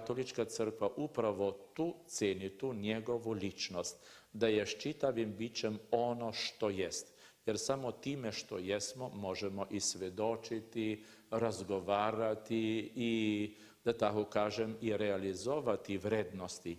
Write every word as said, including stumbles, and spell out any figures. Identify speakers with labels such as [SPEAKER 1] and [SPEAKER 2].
[SPEAKER 1] katolička crkva upravo tu ceni, tu njegovu ličnost, da je s čitavim bićem ono što jest. Jer samo time što jesmo možemo i svedočiti, razgovarati i, da tako kažem, i realizovati vrednosti